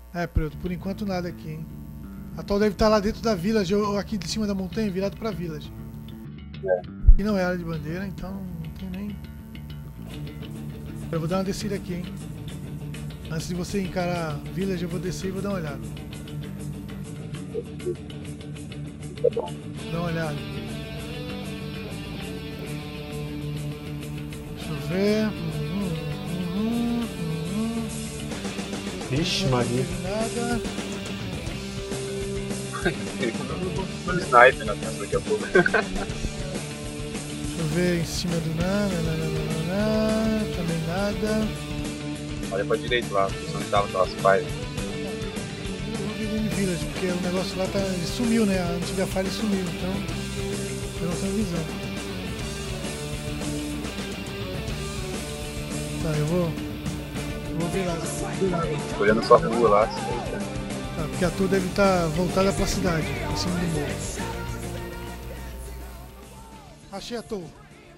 É, por enquanto nada aqui, hein. A Atoll deve estar lá dentro da village, ou aqui de cima da montanha, virado pra village. E não é área de bandeira, então não tem nem... Eu vou dar uma descida aqui, hein. Antes de você encarar a village, eu vou descer e vou dar uma olhada. Tá bom. Dá uma olhada. Deixa eu ver. Vixe, Não Maria. teve nada. No sniper na casa daqui a pouco. Deixa eu ver em cima do nada. Também nada. Olha pra direita lá, onde tava aquelas pais. Eu vou ver em village, porque o negócio lá tá, ele sumiu, né? A antiga falha sumiu, então eu não tenho visão. Tá, eu vou ver lá. Olhando sua rua lá, assim, Tá, porque a torre deve estar voltada pra cidade, em cima do morro. Achei a torre.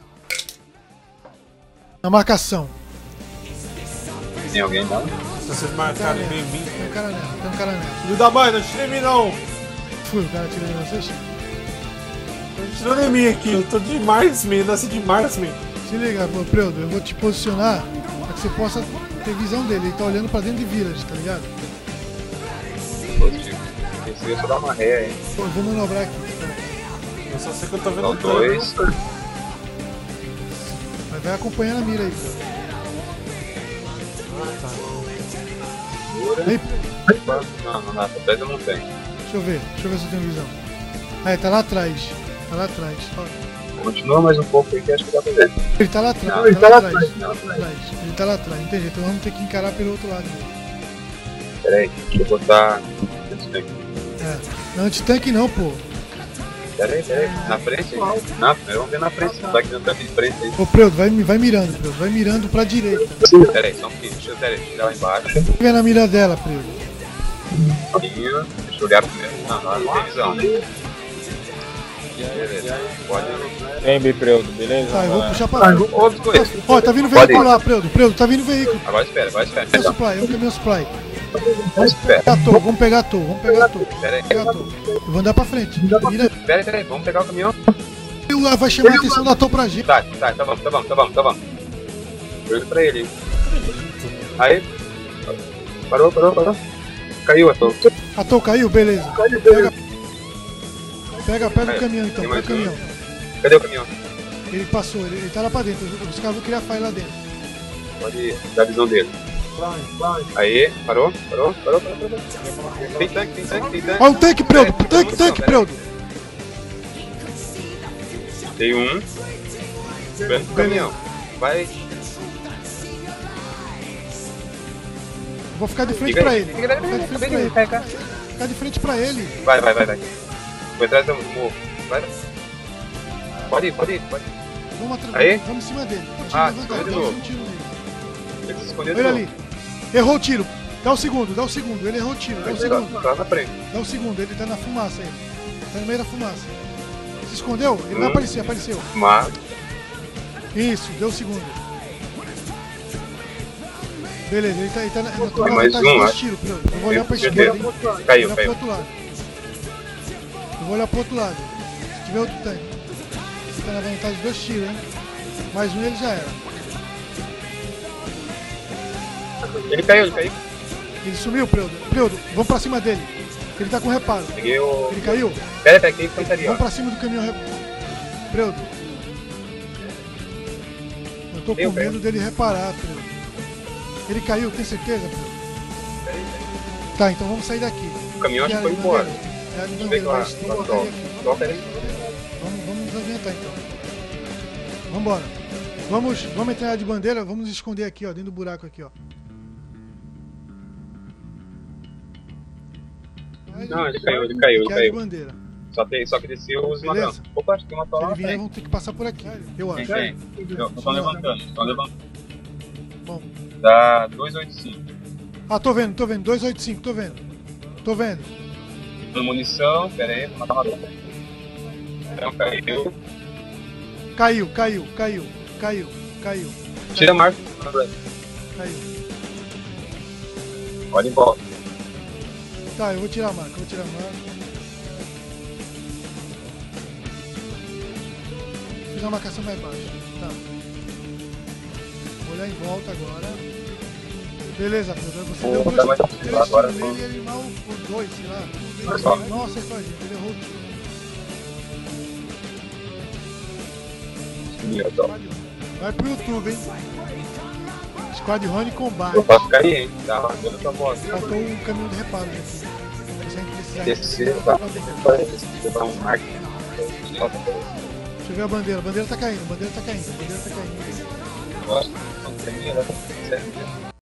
Na marcação. tem alguém lá? Se vocês marcarem bem mim. Tem um cara nela. Filho da mãe, não tira em mim não! Fui, o cara tirou em vocês? Tô tirando em mim aqui, eu tô de marksman, nasci de marksman. Se liga, pô, Preudo, eu vou te posicionar pra que você possa ter visão dele. Ele tá olhando pra dentro de village, tá ligado? Positivo. Esse só dá uma ré, hein? Pô, eu vou manobrar aqui. Pera. Eu só sei que eu tô vendo Só dois. Mas vai acompanhando a mira aí, Preudo. Aí, Não, tá perto da montanha. deixa eu ver se eu tenho visão. Aí, tá lá atrás. Ó. Continua mais um pouco aí que acho que dá pra ver. Ele tá lá atrás. Não, Ele tá lá atrás. atrás. Ele tá lá atrás, entendi. Então vamos ter que encarar pelo outro lado. Pera aí, deixa eu botar. É. Não, anti-tanque não, pô. Pera aí. Na frente? Não, primeiro vamos ver na frente. Vai aqui no tanque de frente aí. Ô, Preudo, vai mirando, Preudo. Vai mirando pra direita. Pera aí, só um pouquinho. Deixa eu tirar lá embaixo. Pega na mira dela, Preudo. Um pouquinho. Deixa eu olhar primeiro. Não tem visão, né? Beleza. Pode. Vem, Bipreudo, beleza? Tá, eu vou puxar pra lá. Ô, biscoito. Ó, tá vindo Pode veículo ir. lá, Preudo. Preudo, tá vindo veículo. Agora espera. É o supply, é o caminhão supply. Espera. Vamos pegar a torre. Pera aí. Eu vou andar pra frente. Mira. Pera aí. Vamos pegar o caminhão. Vai chamar a atenção da torre pra gente. Tá bom. Eu indo pra ele. Aí. Parou. Caiu a torre. A torre caiu? Beleza. Pega o caminhão então. Tem Pega mais o caminhão. Cadê o caminhão? Ele passou, ele tá lá pra dentro. Os caras vão criar fire lá dentro. Pode dar a visão dele. Aí, parou. Tem tanque. Ó, o tanque, Preudo. Tanque, Preudo. Tem um. Vendo o caminhão. Vai. Vou ficar de frente Fica pra aí. ele. Ficar de frente pra ele. Vai. Foi atrás do morro. Vai. Pode ir. Aí? Vamos em cima dele. Ah, Vamos escolheu de dar novo. um tiro nele. Ele se escondeu de Olha novo. ali. Errou o tiro. Dá o segundo. Ele errou o tiro. Dá o segundo. Tá na frente. Dá o segundo. Ele tá na fumaça aí. Tá no meio da fumaça. Se escondeu? Ele vai aparecer. Apareceu. Mas. Isso. Deu o segundo. Beleza. Ele tá na Tem mais um, dois acho. tiros. Eu vou olhar pra Tenho esquerda. certeza. hein? Caiu. Vou olhar pro outro lado. Eu vou olhar pro outro lado. Se tiver outro tanque. Ele tá na vantagem de 2 tiros, hein? Mais um ele já era. Ele caiu. Ele sumiu, Preudo, vamos pra cima dele. Ele tá com reparo. Peguei o. Ele caiu? Pera, aqui infantaria, ó. Vamos pra cima do caminhão. Preudo. Eu tô com medo dele reparar, Preudo. Ele caiu, tem certeza, Preudo? Tá, então vamos sair daqui. O caminhão acho que foi embora. É a Deixa eu ver bandeira, lá. mas vamos botar ele aqui. Toca aí. Vamos nos adiantar então. Vambora. Vamos entrar na de bandeira, vamos nos esconder aqui, ó, dentro do buraco aqui, ó. Não, ele caiu. Que é a de bandeira. Só que desceu os Beleza. ladrões. Opa, acho que tem uma Se tola ele lá vier, frente. vamos ter que passar por aqui, eu acho. Tem. Estão levantando. Bom. Dá 285. Ah, tô vendo. 285, tô vendo. Uma munição, pera aí, vou matar uma dona. Não, caiu. Tira a marca. Caiu. Olha em volta. Tá, eu vou tirar a marca, Fiz uma marcação mais baixa. Tá. Vou olhar em volta agora. Beleza, Pedro. Você deu Vou botar mais dois tiros agora, nele e ele mal por dois, sei lá. Só. Não acertou a gente, ele errou o tiro. Vai pro YouTube, hein? Squad Run combate. Eu posso cair, hein? Tá arrancando essa moto. Faltou um caminhão de reparo aqui. Se a gente precisar. Terceiro, tá? Você dá um marco. Deixa eu ver a bandeira. A bandeira tá caindo. Nossa, não tem nada. Sério.